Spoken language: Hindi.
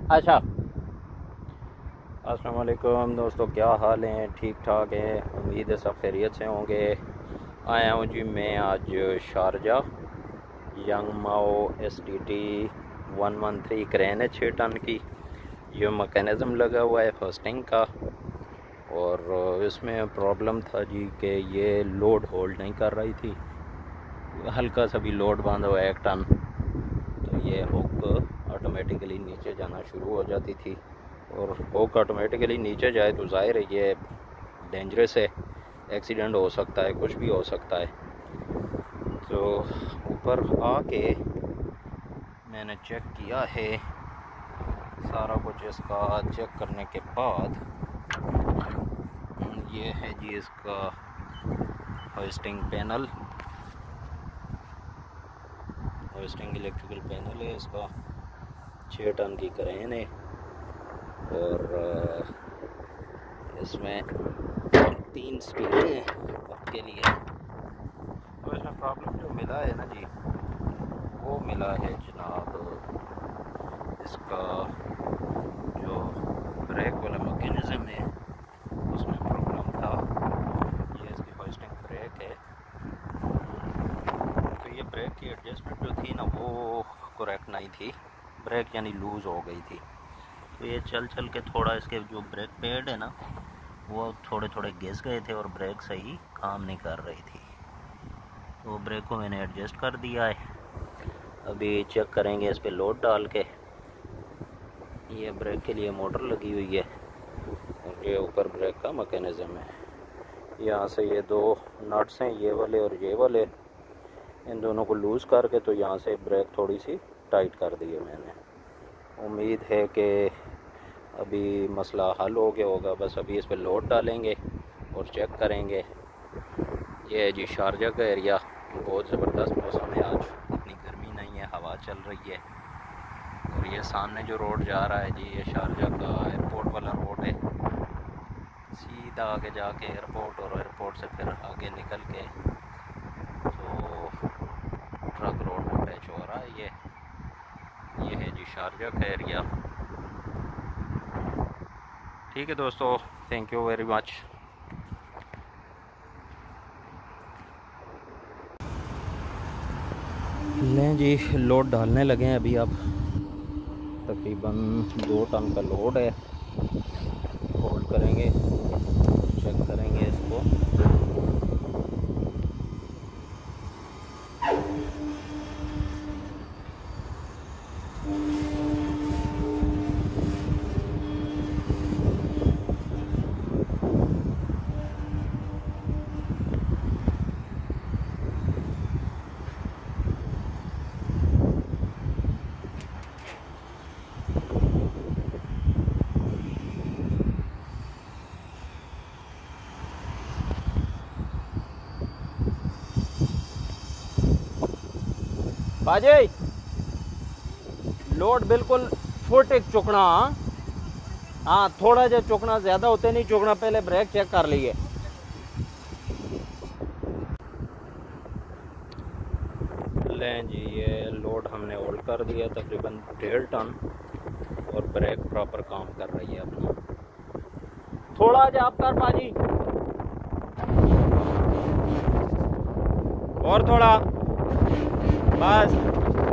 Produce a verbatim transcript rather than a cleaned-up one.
अच्छा, अस्सलाम वालेकुम दोस्तों, क्या हाल हैं? ठीक ठाक हैं, उम्मीद है सब खैरियत से होंगे। आया हूँ जी मैं आज Sharjah. Yongmao S T T one one three crane है छः टन की। ये मैकेनिज़्म लगा हुआ है फर्स्टिंग का, और इसमें प्रॉब्लम था जी कि ये लोड होल्ड नहीं कर रही थी। हल्का सा भी लोड बांधा हुआ है एक टन, तो ये हुक ऑटोमेटिकली नीचे जाना शुरू हो जाती थी। और हुक ऑटोमेटिकली नीचे जाए तो ज़ाहिर है ये डेंजरस है, एक्सीडेंट हो सकता है, कुछ भी हो सकता है। तो ऊपर आके मैंने चेक किया है सारा कुछ। इसका चेक करने के बाद ये है जी इसका hoisting panel, hoisting electrical panel है इसका। छः टन की क्रेन है और इसमें तीन स्पीडें हैं आपके लिए। तो इसमें प्रॉब्लम जो मिला है ना जी, वो मिला है जनाब इसका जो ब्रेक वाला मैकेनिज़्म है उसमें प्रॉब्लम था। ये इसकी होइस्टिंग ब्रेक है, तो ये ब्रेक की एडजस्टमेंट जो थी ना वो करेक्ट नहीं थी, ब्रेक यानी लूज़ हो गई थी। तो ये चल चल के थोड़ा इसके जो ब्रेक पैड है ना वो थोड़े थोड़े घिस गए थे और ब्रेक सही काम नहीं कर रही थी। तो ब्रेक को मैंने एडजस्ट कर दिया है। अभी चेक करेंगे इस पे लोड डाल के। ये ब्रेक के लिए मोटर लगी हुई है और ये ऊपर ब्रेक का मैकेनिज़्म है। यहाँ से ये दो नट्स हैं, ये वाले और ये वाले, इन दोनों को लूज़ करके तो यहाँ से ब्रेक थोड़ी सी टाइट कर दी है मैंने। उम्मीद है कि अभी मसला हल हो गया होगा। बस अभी इस पर लोड डालेंगे और चेक करेंगे। ये है जी शारजा का एरिया, बहुत ज़बरदस्त मौसम है आज, इतनी गर्मी नहीं है, हवा चल रही है। और ये सामने जो रोड जा रहा है जी, ये शारजा का एयरपोर्ट वाला रोड है। सीधा आगे जाके एयरपोर्ट, और एयरपोर्ट से फिर आगे निकल के तो ट्रक रोड पर टच हो रहा है। ये ये है जी शारजा का एरिया। ठीक है दोस्तों, थैंक यू वेरी मच। लें जी, लोड डालने लगे हैं अभी। अब तकरीबन दो टन का लोड है। होल्ड करेंगे, चेक करेंगे इसको। बाजे लोड बिल्कुल फुट एक चुकना। हाँ, थोड़ा जो चुकना, ज़्यादा होते नहीं चुकना। पहले ब्रेक चेक कर लिए। लें जी, ये लोड हमने होल्ड कर दिया तकरीबन डेढ़ टन, और ब्रेक प्रॉपर काम कर रही है अपना। थोड़ा जो आप कर पाजी, और थोड़ा, बस।